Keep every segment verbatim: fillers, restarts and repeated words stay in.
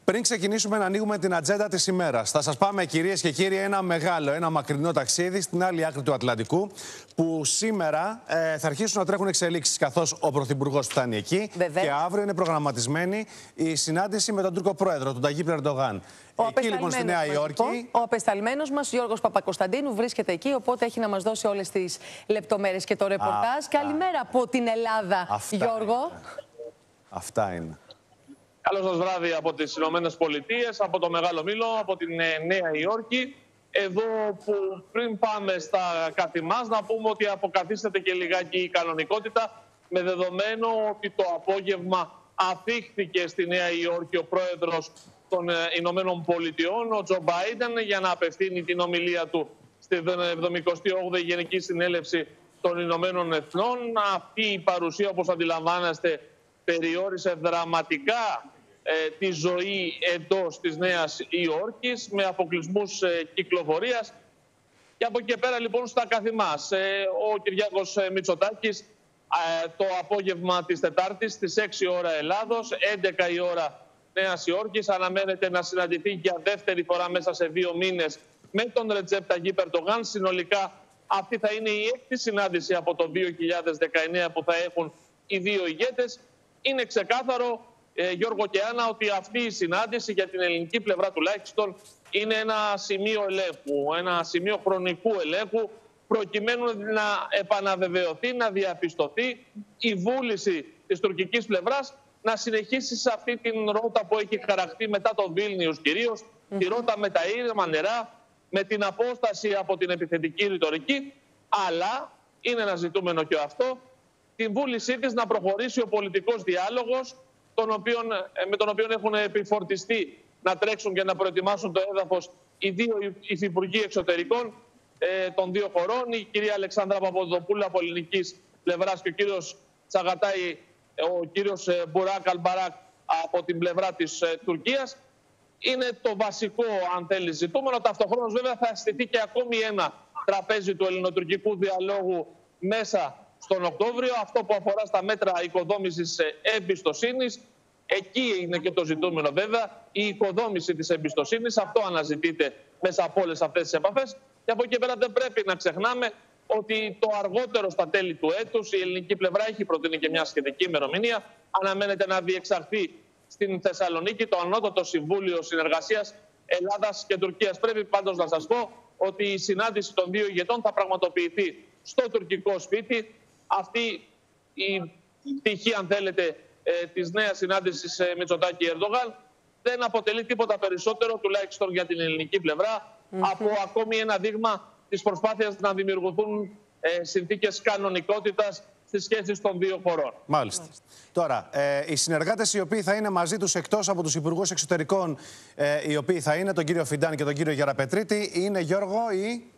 Πριν ξεκινήσουμε να ανοίγουμε την ατζέντα της ημέρας, θα σας πάμε, κυρίες και κύριοι, ένα μεγάλο, ένα μακρινό ταξίδι στην άλλη άκρη του Ατλαντικού, που σήμερα ε, θα αρχίσουν να τρέχουν εξελίξεις, καθώς ο Πρωθυπουργός φτάνει εκεί. Βεβαίως. Και αύριο είναι προγραμματισμένη η συνάντηση με τον Τούρκο Πρόεδρο, τον Ταγίπ Ερντογάν. Εκεί λοιπόν στη Νέα Υόρκη. Ο απεσταλμένος μας Γιώργος Παπακοσταντίνου βρίσκεται εκεί, οπότε έχει να μας δώσει όλες τις λεπτομέρειες και το ρεπορτάζ. Καλημέρα από την Ελλάδα, Αυτά Γιώργο. Είναι. Αυτά είναι. Καλό σας βράδυ από τις Ηνωμένες Πολιτείες, από το Μεγάλο Μήλο, από την Νέα Υόρκη. Εδώ που πριν πάμε στα καθη μας, να πούμε ότι αποκαθίσταται και λιγάκι η κανονικότητα, με δεδομένο ότι το απόγευμα αφήχθηκε στη Νέα Υόρκη ο πρόεδρος των Ηνωμένων Πολιτειών, ο Τζο Μπάιντεν, για να απευθύνει την ομιλία του στη εβδομηκοστή όγδοη Γενική Συνέλευση των Ηνωμένων Εθνών. Αυτή η παρουσία, όπως αντιλαμβάνεστε, περιόρισε δραματικά ε, τη ζωή εντός της Νέας Υόρκης, με αποκλεισμούς ε, κυκλοφορίας. Και από εκεί πέρα λοιπόν στα καθη μας, ε, ο Κυριάκος Μητσοτάκης ε, το απόγευμα της Τετάρτης στις έξι ώρα Ελλάδος, έντεκα η ώρα Νέας Υόρκης, αναμένεται να συναντηθεί για δεύτερη φορά μέσα σε δύο μήνες με τον Ρετζέπ Ταγίπ Ερντογάν. Συνολικά αυτή θα είναι η έκτη συνάντηση από το δύο χιλιάδες δεκαεννέα που θα έχουν οι δύο ηγέτες. Είναι ξεκάθαρο, ε, Γιώργο και Άννα, ότι αυτή η συνάντηση για την ελληνική πλευρά τουλάχιστον είναι ένα σημείο ελέγχου, ένα σημείο χρονικού ελέγχου, προκειμένου να επαναβεβαιωθεί, να διαπιστωθεί η βούληση της τουρκικής πλευράς να συνεχίσει σε αυτή την ρότα που έχει χαραχτεί μετά το Βίλνιους κυρίως, mm-hmm. τη ρότα με τα ήρεμα νερά, με την απόσταση από την επιθετική ρητορική, αλλά είναι ένα ζητούμενο και αυτό, την βούλησή της να προχωρήσει ο πολιτικός διάλογος, τον οποίον, με τον οποίο έχουν επιφορτιστεί να τρέξουν και να προετοιμάσουν το έδαφος οι δύο υφυπουργοί εξωτερικών ε, των δύο χωρών, η κυρία Αλεξάνδρα Παπαδοπούλου από ελληνικής πλευράς και ο κύριος Τσαγατάη, ο κύριος Μπουράκ Αλμπαράκ από την πλευρά της ε, Τουρκίας. Είναι το βασικό, αν θέλει, ζητούμενο. Ταυτοχρόνως βέβαια θα στηθεί και ακόμη ένα τραπέζι του ελληνοτουρκικού διαλόγου μέσα στον Οκτώβριο, αυτό που αφορά στα μέτρα οικοδόμησης εμπιστοσύνης. Εκεί είναι και το ζητούμενο βέβαια, η οικοδόμηση της εμπιστοσύνης. Αυτό αναζητείται μέσα από όλες αυτές τις επαφές. Και από εκεί πέρα δεν πρέπει να ξεχνάμε ότι το αργότερο στα τέλη του έτους η ελληνική πλευρά έχει προτείνει και μια σχετική ημερομηνία. Αναμένεται να διεξαχθεί στην Θεσσαλονίκη το Ανώτατο Συμβούλιο Συνεργασίας Ελλάδας και Τουρκίας. Πρέπει πάντως να σας πω ότι η συνάντηση των δύο ηγετών θα πραγματοποιηθεί στο τουρκικό σπίτι. Αυτή η πτυχή, αν θέλετε, της νέας συνάντησης Μητσοτάκη Ερντογάν δεν αποτελεί τίποτα περισσότερο, τουλάχιστον για την ελληνική πλευρά, mm-hmm. από ακόμη ένα δείγμα της προσπάθειας να δημιουργηθούν ε, συνθήκες κανονικότητας στις σχέσεις των δύο χωρών. Μάλιστα. Τώρα, ε, οι συνεργάτες οι οποίοι θα είναι μαζί τους, εκτός από τους υπουργούς εξωτερικών, ε, οι οποίοι θα είναι τον κύριο Φιντάν και τον κύριο Γεραπετρίτη, είναι, Γιώργο, ή...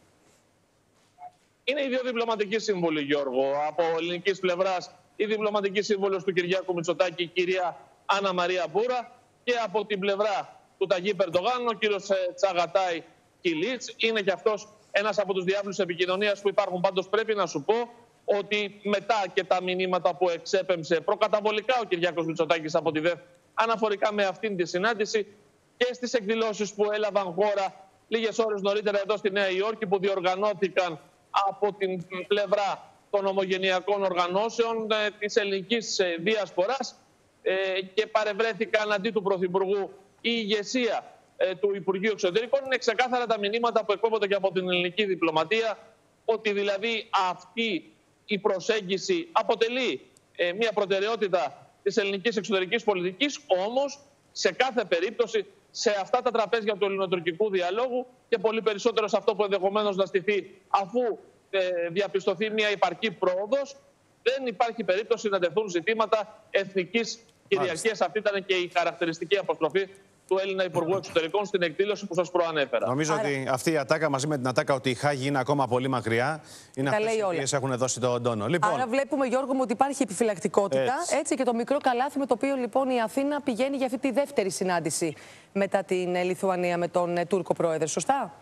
Είναι οι δύο διπλωματικοί σύμβουλοι, Γιώργο. Από ελληνικής πλευράς η διπλωματική σύμβουλος του Κυριάκου Μητσοτάκη, η κυρία Άννα Μαρία Μπούρα, και από την πλευρά του Ταγίπ Ερντογάν, ο κύριος Τσαγατάη Κιλίτς. Είναι και αυτός ένας από τους διάβλους επικοινωνίας που υπάρχουν. Πάντως πρέπει να σου πω ότι μετά και τα μηνύματα που εξέπεμψε προκαταβολικά ο Κυριάκος Μητσοτάκης από τη ΔΕΘ αναφορικά με αυτήν τη συνάντηση και στις εκδηλώσεις που έλαβαν χώρα λίγες ώρες νωρίτερα εδώ στη Νέα Υόρκη, που διοργανώθηκαν από την πλευρά των ομογενειακών οργανώσεων ε, της ελληνικής ε, διασποράς ε, και παρευρέθηκαν αντί του Πρωθυπουργού η ηγεσία ε, του Υπουργείου Εξωτερικών. Είναι ξεκάθαρα τα μηνύματα που εκπέμπονται και από την ελληνική διπλωματία, ότι δηλαδή αυτή η προσέγγιση αποτελεί ε, μια προτεραιότητα της ελληνικής εξωτερικής πολιτικής, όμως σε κάθε περίπτωση σε αυτά τα τραπέζια του ελληνοτουρκικού διαλόγου και πολύ περισσότερο σε αυτό που ενδεχομένως να στηθεί αφού ε, διαπιστωθεί μια υπαρκή πρόοδος, δεν υπάρχει περίπτωση να τεθούν ζητήματα εθνικής κυριαρχίας. Αυτή ήταν και η χαρακτηριστική αποστροφή του Έλληνα Υπουργού Εξωτερικών στην εκδήλωση που σας προανέφερα. Νομίζω Άρα... ότι αυτή η ατάκα μαζί με την ατάκα ότι η Χάγη είναι ακόμα πολύ μακριά είναι τα αυτές οι οποίες έχουν δώσει τον τόνο. Λοιπόν... Άρα βλέπουμε, Γιώργο μου, ότι υπάρχει επιφυλακτικότητα. Έτσι. έτσι και το μικρό καλάθι με το οποίο λοιπόν η Αθήνα πηγαίνει για αυτή τη δεύτερη συνάντηση μετά την Λιθουανία με τον Τούρκο πρόεδρο. Σωστά?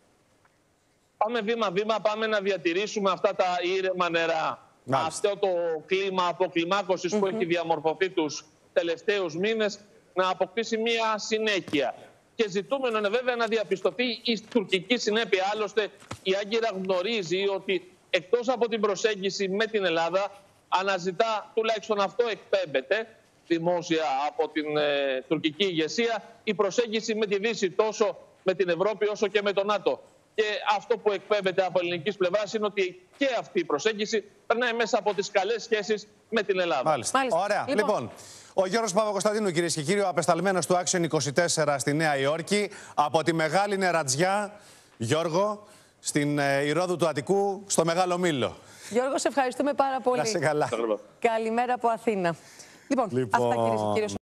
Πάμε βήμα-βήμα, πάμε να διατηρήσουμε αυτά τα ήρεμα νερά. Μάλιστα. Αυτό το κλίμα αποκλιμάκωσης mm-hmm. που έχει διαμορφωθεί τους τελευταίους μήνες να αποκτήσει μια συνέχεια. Και ζητούμενο είναι βέβαια να διαπιστωθεί η τουρκική συνέπεια. Άλλωστε, η Άγκυρα γνωρίζει ότι εκτός από την προσέγγιση με την Ελλάδα, αναζητά, τουλάχιστον αυτό εκπέμπεται δημόσια από την ε, τουρκική ηγεσία, η προσέγγιση με τη Δύση, τόσο με την Ευρώπη όσο και με τον ΝΑΤΟ. Και αυτό που εκπέμπεται από ελληνικής πλευράς είναι ότι και αυτή η προσέγγιση περνάει μέσα από τις καλές σχέσεις με την Ελλάδα. Μάλιστα. Μάλιστα. Ωραία. Λοιπόν, λοιπόν ο Γιώργος Παπακοσταντίνου, κυρίες και κύριοι, ο απεσταλμένος του Action είκοσι τέσσερα στη Νέα Υόρκη, από τη Μεγάλη Νερατζιά, Γιώργο, στην ε, Ηρώδου του Αττικού, στο Μεγάλο Μήλο. Γιώργο, σε ευχαριστούμε πάρα πολύ. Να είσαι καλά. Καλημέρα από Αθήνα. Λοιπόν, λοιπόν... αυτά κυρίες και κύριοι.